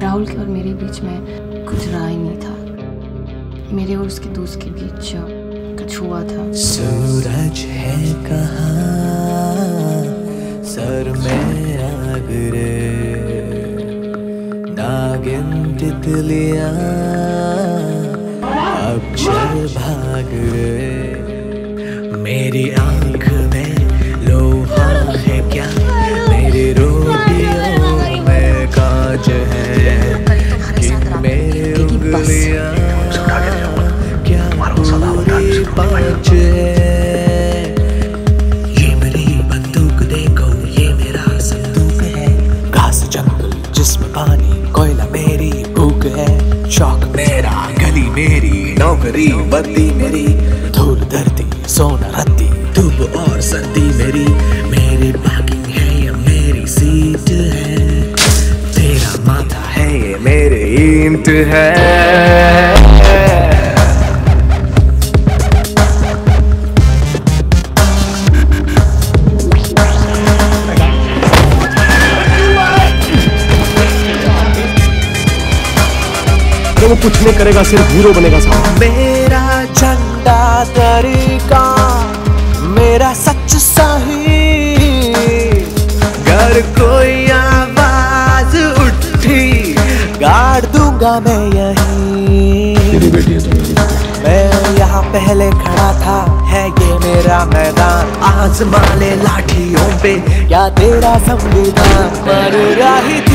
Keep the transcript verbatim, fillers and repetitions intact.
राहुल के और मेरे बीच में कुछ रहा ही नहीं था। मेरे और उसके दोस्त के बीच कुछ हुआ था। सूरज है कहाँ, सर में आग रे, नागिन तितलियाँ अब चल भाग रे। मेरी आँख में लोहा है क्या, मेरी रोटियों में कांच है, कि मेरी उंगलियाँ क्या पूरी पाँच है। ये मेरी बंदूक देखो, ये मेरा संदूक है, घास जंगल जिसमें पानी, कोयला मेरी भूख है। शौक मेरा, गली मेरी, नौकरी वर्दी मेरी, धूल धरती सोना रत्ती, धूप और सर्दी मेरी। मेरी पार्किंग है ये मेरी सीट है, तेरा माथा है ये मेरे ईंट है। वो कुछ नहीं करेगा, सिर्फ हीरो बनेगा साहब। मेरा झंडा तरीका, मेरा सच सही, अगर कोई आवाज उठी गाड़ दूंगा मैं यहीं। मैं यहाँ पहले खड़ा था, है ये मेरा मैदान, आजमा ले लाठियों पे क्या तेरा संविधान। मर रही